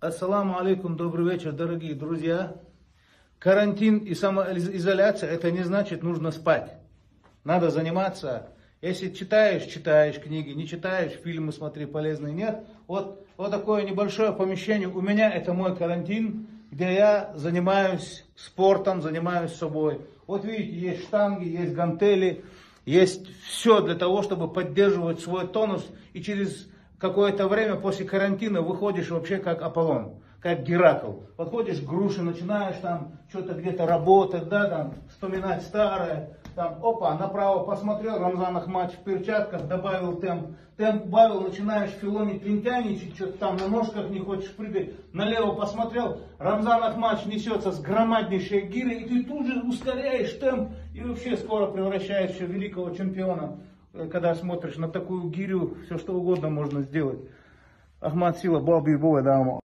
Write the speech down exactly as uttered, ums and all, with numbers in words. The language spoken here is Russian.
Ассаламу алейкум, добрый вечер, дорогие друзья. Карантин и самоизоляция, это не значит нужно спать. Надо заниматься. Если читаешь, читаешь книги, не читаешь, фильмы смотри, полезные, нет. Вот, вот такое небольшое помещение. У меня это мой карантин, где я занимаюсь спортом, занимаюсь собой. Вот видите, есть штанги, есть гантели, есть все для того, чтобы поддерживать свой тонус. И через какое-то время после карантина выходишь вообще как Аполлон, как Геракл. Подходишь к груше, начинаешь там что-то где-то работать, да, там вспоминать старое. Там, опа, направо посмотрел, Рамзан Ахматович в перчатках, добавил темп. Темп добавил, начинаешь филонить, лентяничать, что-то там на ножках не хочешь прыгать. Налево посмотрел, Рамзан Ахматович несется с громаднейшей гирей, и ты тут же ускоряешь темп, и вообще скоро превращаешься в великого чемпиона. Когда смотришь на такую гирю, все что угодно можно сделать. Ахмат Сила, Баби Бова, да.